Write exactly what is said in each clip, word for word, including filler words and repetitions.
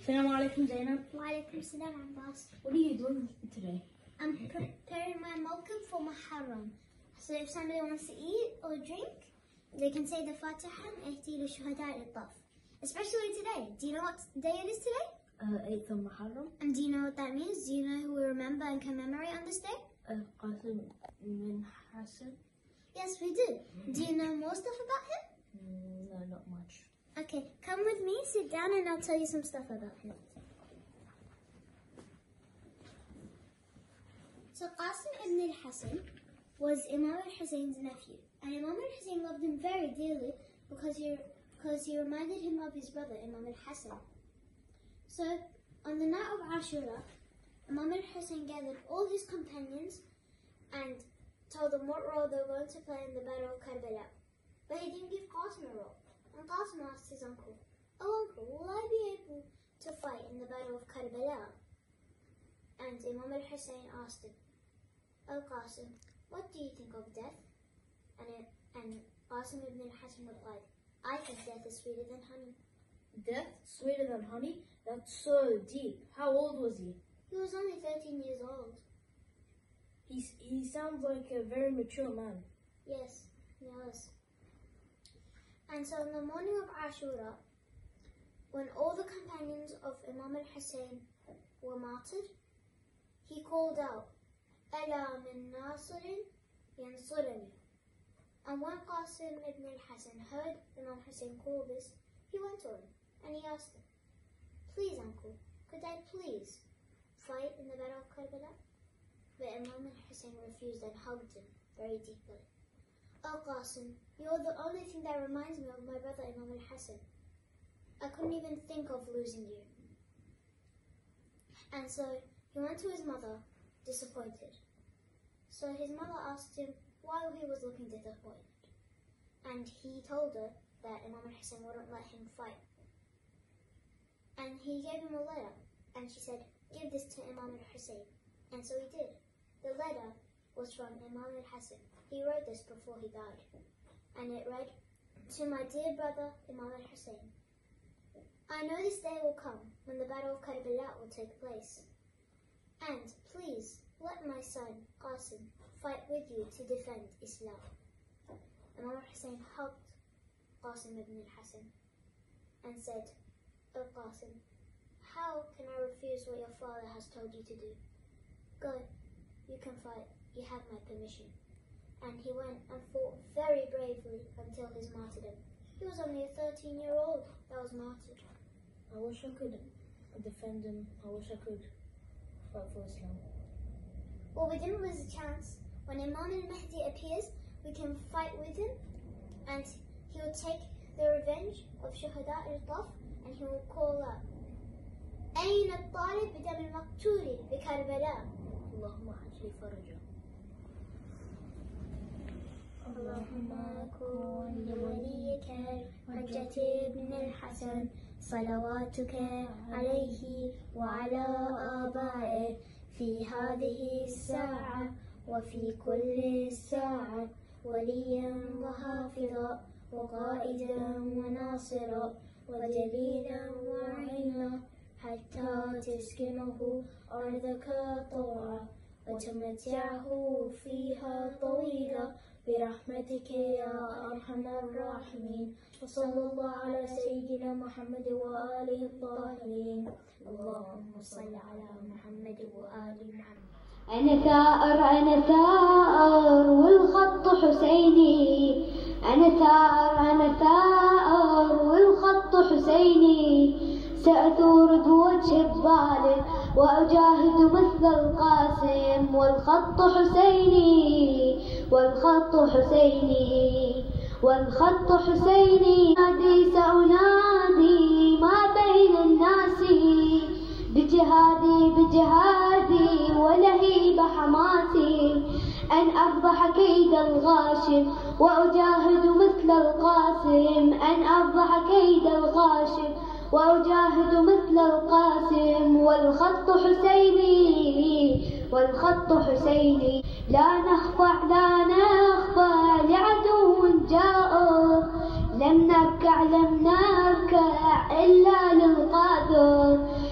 Assalamu alaikum, Zainab. Wa alaikum salam, Abbas. What are you doing today? I'm preparing my mawqif for Muharram. So if somebody wants to eat or drink, they can say the Fatiha and Ihdi li Shuhada al-Taf. Especially today. Do you know what day it is today? Uh, eighth of Muharram. And do you know what that means? Do you know who we remember and commemorate on this day? Uh, Qasim ibn Hassan. Yes, we do. Do you know more stuff about him? Mm, no, not much. Okay, come with me, sit down, and I'll tell you some stuff about him. So Qasim ibn al-Hassan was Imam al-Husayn's nephew, and Imam al-Husayn loved him very dearly because he, because he reminded him of his brother, Imam al-Hassan. So, on the night of Ashura, Imam al-Husayn gathered all his companions and told them what role they were going to play in the Battle of Karbala. But he didn't give Qasim a role. And Qasim asked his uncle, "Oh uncle, will I be able to fight in the Battle of Karbala?" And Imam al-Husayn asked him, "Oh Qasim, what do you think of death?" And, it, and Qasim ibn al-Hassan replied, "I think death is sweeter than honey." Death sweeter than honey? That's so deep. How old was he? He was only thirteen years old. He, he sounds like a very mature man. Yes, he was. And so on the morning of Ashura, when all the companions of Imam al-Husayn were martyred, he called out, "Ala min nasirin yansurani." And when Qasim ibn al-Hassan heard Imam Hussayn call this, he went to him and he asked him, "Please uncle, could I please fight in the Battle of Karbala?" But Imam al-Hussayn refused and hugged him very deeply. "Oh Qasim, you're the only thing that reminds me of my brother Imam al-Hassan. I couldn't even think of losing you." And so he went to his mother, disappointed. So his mother asked him why he was looking disappointed. And he told her that Imam al-Hussayn wouldn't let him fight. And he gave him a letter, and she said, "Give this to Imam al-Hussayn." And so he did. The letter was from Imam al-Hassan. He wrote this before he died. And it read, "To my dear brother Imam al-Hussayn, I know this day will come when the Battle of Karbala will take place. And please let my son Qasim fight with you to defend Islam." Imam al-Hussayn hugged Qasim ibn al-Hassan and said, "Oh Qasim, how can I refuse what your father has told you to do? Go, you can fight, you have my permission." And he went and fought very bravely until his martyrdom. He was only a thirteen year old that was martyred. I wish I could defend him. I wish I could fight for Islam. Well, we didn't lose a chance. When Imam al-Mahdi appears, we can fight with him, and he will take the revenge of Shuhada al-Taf, and he will call out, "أين الطالب بدم المقتول بكربلاء اللهم عجل فرجه." اللهم كن لوليك حجة ابن الحسن صلواتك عليه وعلى آبائه في هذه الساعة وفي كل ساعة وليا وحافظا وقائدا وناصرا ودليلا وعينا حتى تسكنه أرضك طوعا وتمتعه فيها طويلا برحمتك يا أرحم الراحمين. وصلى الله على سيدنا محمد وآله الطاهرين. اللهم صل على محمد وآل محمد. أنا ثائر أنا ثائر والخط حسيني. أنا ثائر أنا ثائر والخط حسيني. سأثور بوجه الظالم وأجاهد مثل القاسم والخط حسيني والخط حسيني والخط حسيني. نادي سأنادي ما بين الناس بجهادي بجهادي ولهيب حماسي أن أفضح كيد الغاشم وأجاهد مثل القاسم أن أفضح كيد الغاشم وأجاهد مثل القاسم والخط حسيني والخط حسيني. لا نخضع لا نخضع لعدو جائر لم نركع لم نركع إلا للقادر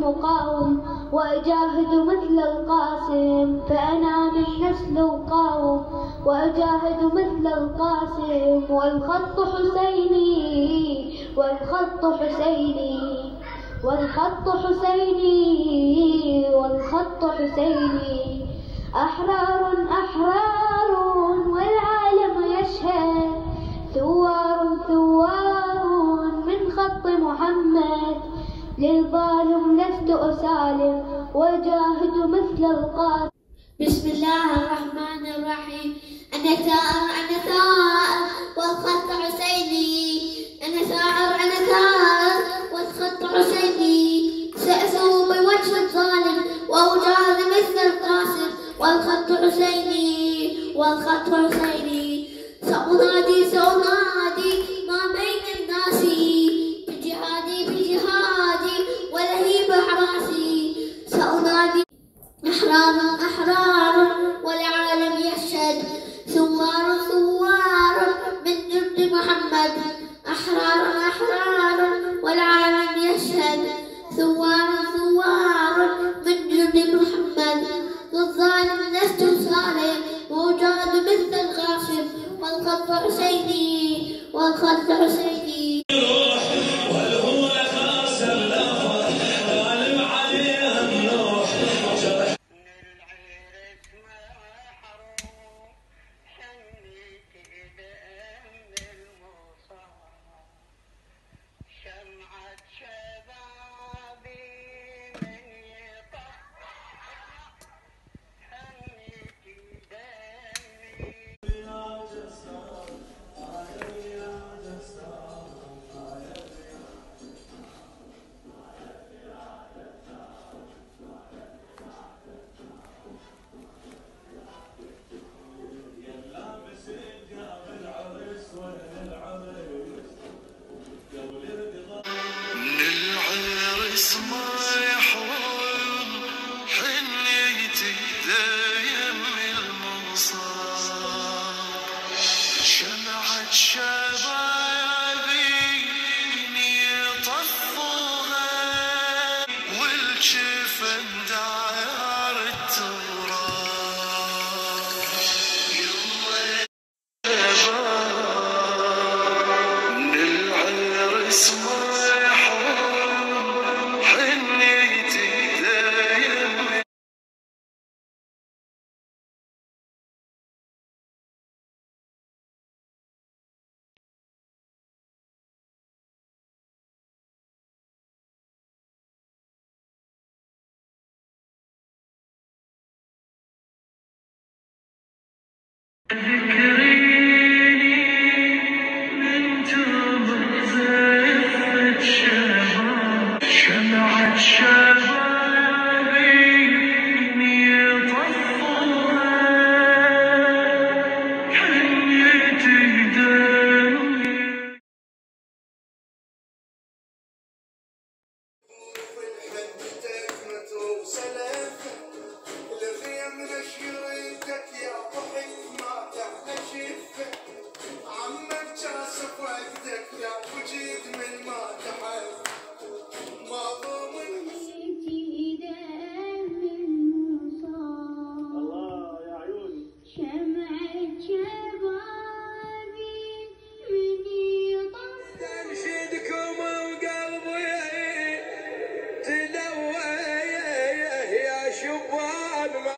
مقاوم وأجاهد مثل القاسم، فأنا من نسل وقاوم وأجاهد مثل القاسم. والخط حسيني والخط حسيني والخط حسيني والخط حسيني. أحرار أحرار والعالم يشهد، ثوار ثوار من خط محمد. للظالم لست أسالم وأجاهد مثل القاسم. بسم الله الرحمن الرحيم. أنا ثائر أنا ثائر والخط حسيني. أنا ثائر أنا ثائر والخط حسيني. سأسوق بوجه الظالم وأجاهد مثل القاسم. والخط حسيني والخط حسيني. سأنادي سأنادي ما بين الناس بجهادي بجهادي ولهيب أحراسي. سأنادي أحرار أحرار والعالم يشهد، ثوار ثوار من جند محمد. أحرار أحرار والعالم يشهد، ثوار ثوار من جند محمد. للظالم لست سالم وأجاهد مثل القاسم. والخط حسيني والخط حسيني. ذكريني من تمر زفت شمعة شمعة شبابي يطفوها حنيتي دمي. عمك جاسف وقتك يا وجيد من ما تحب ما ضمن الله يا عيوني. شمعة شبابي من يطفي تنشدكم وقلبي تدوي يا شبان.